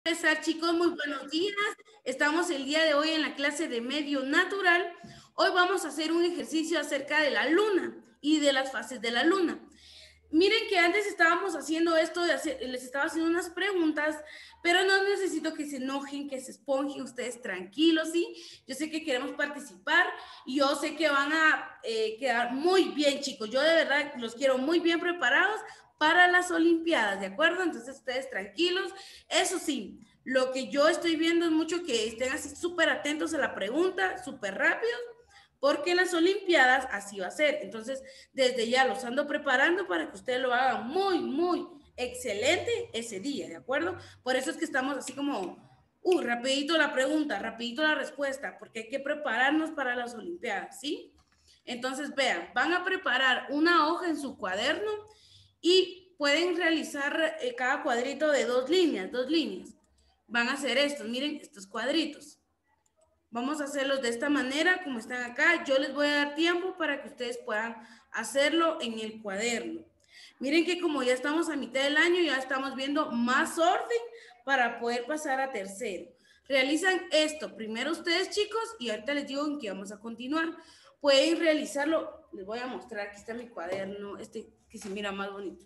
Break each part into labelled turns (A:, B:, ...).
A: Empezar, chicos, muy buenos días. Estamos el día de hoy en la clase de medio natural. Hoy vamos a hacer un ejercicio acerca de la luna y de las fases de la luna. Miren que antes estábamos haciendo esto, les estaba haciendo unas preguntas, pero no necesito que se enojen, que se esponjen, ustedes tranquilos, ¿sí? Yo sé que queremos participar y yo sé que van a quedar muy bien, chicos. Yo de verdad los quiero muy bien preparados para las Olimpiadas, ¿de acuerdo? Entonces ustedes tranquilos. Eso sí, lo que yo estoy viendo es mucho que estén así súper atentos a la pregunta, súper rápidos, porque en las Olimpiadas así va a ser. Entonces, desde ya los ando preparando para que ustedes lo hagan muy, muy excelente ese día, ¿de acuerdo? Por eso es que estamos así como, rapidito la pregunta, rapidito la respuesta, porque hay que prepararnos para las Olimpiadas, ¿sí? Entonces, vean, van a preparar una hoja en su cuaderno y pueden realizar cada cuadrito de dos líneas, dos líneas. Van a hacer estos, miren, estos cuadritos. Vamos a hacerlos de esta manera, como están acá. Yo les voy a dar tiempo para que ustedes puedan hacerlo en el cuaderno. Miren que como ya estamos a mitad del año, ya estamos viendo más orden para poder pasar a tercero. Realizan esto primero ustedes, chicos, y ahorita les digo en qué vamos a continuar. Pueden realizarlo, les voy a mostrar, aquí está mi cuaderno, este que se mira más bonito.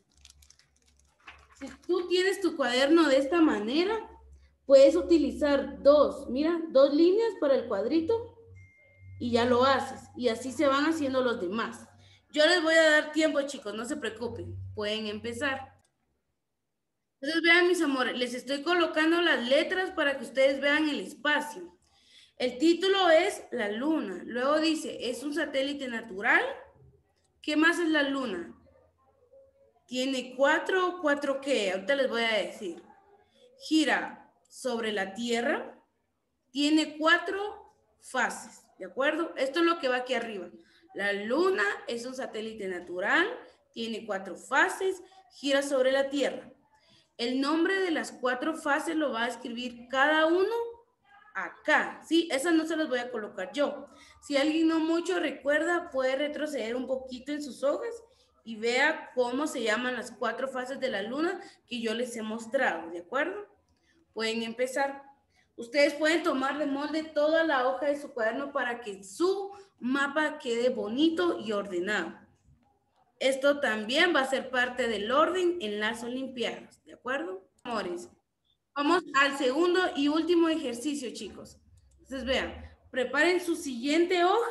A: Si tú tienes tu cuaderno de esta manera, puedes utilizar dos líneas para el cuadrito y ya lo haces. Y así se van haciendo los demás. Yo les voy a dar tiempo, chicos, no se preocupen. Pueden empezar. Entonces, vean, mis amores, les estoy colocando las letras para que ustedes vean el espacio. El título es La Luna. Luego dice, es un satélite natural. ¿Qué más es la Luna? Tiene cuatro qué, ahorita les voy a decir. Gira sobre la Tierra, tiene 4 fases, ¿de acuerdo? Esto es lo que va aquí arriba. La Luna es un satélite natural, tiene 4 fases, gira sobre la Tierra. El nombre de las 4 fases lo va a escribir cada uno acá, ¿sí? Esas no se las voy a colocar yo. Si alguien no mucho recuerda, puede retroceder un poquito en sus hojas y vea cómo se llaman las 4 fases de la Luna que yo les he mostrado, ¿de acuerdo? Pueden empezar. Ustedes pueden tomar de molde toda la hoja de su cuaderno para que su mapa quede bonito y ordenado. Esto también va a ser parte del orden en las Olimpiadas, ¿de acuerdo? Amores, vamos al segundo y último ejercicio, chicos. Entonces, vean, preparen su siguiente hoja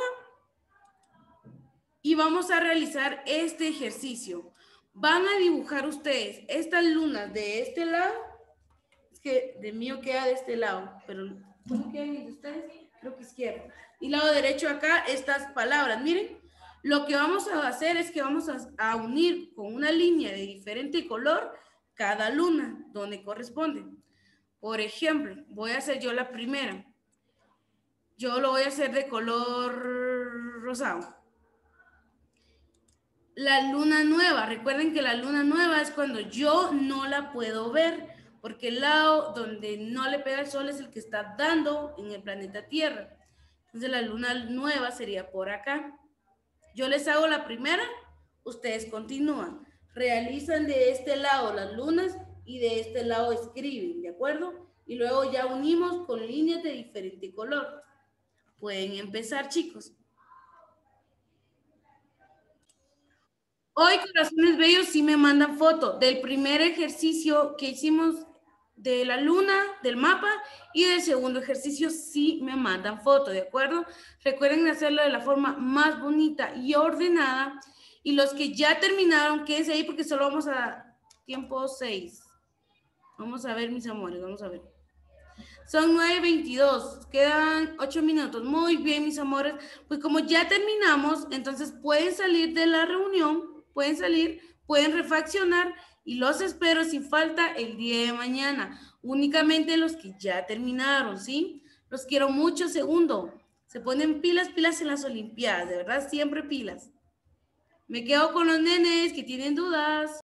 A: y vamos a realizar este ejercicio. Van a dibujar ustedes estas lunas de este lado. Es que de mío queda de este lado, pero ¿cómo quedan de ustedes? Creo que izquierdo. Y lado derecho acá, estas palabras. Miren, lo que vamos a hacer es que vamos a unir con una línea de diferente color cada luna donde corresponde. Por ejemplo, voy a hacer yo la primera. Yo lo voy a hacer de color rosado. La luna nueva, recuerden que la luna nueva es cuando yo no la puedo ver, porque el lado donde no le pega el sol es el que está dando en el planeta Tierra. Entonces la luna nueva sería por acá. Yo les hago la primera, ustedes continúan. Realizan de este lado las lunas y de este lado escriben, ¿de acuerdo? Y luego ya unimos con líneas de diferente color. Pueden empezar, chicos. Hoy, Corazones Bellos, sí me mandan foto del primer ejercicio que hicimos de la luna, del mapa, y del segundo ejercicio sí me mandan foto, ¿de acuerdo? Recuerden hacerlo de la forma más bonita y ordenada. Y los que ya terminaron, quédense ahí porque solo vamos a tiempo 6. Vamos a ver, mis amores, vamos a ver. Son 9:22, quedan 8 minutos. Muy bien, mis amores. Pues como ya terminamos, entonces pueden salir de la reunión, pueden salir, pueden refaccionar y los espero sin falta el día de mañana. Únicamente los que ya terminaron, ¿sí? Los quiero mucho, segundo. Se ponen pilas, pilas en las Olimpiadas, de verdad, siempre pilas. Me quedo con los nenes que tienen dudas.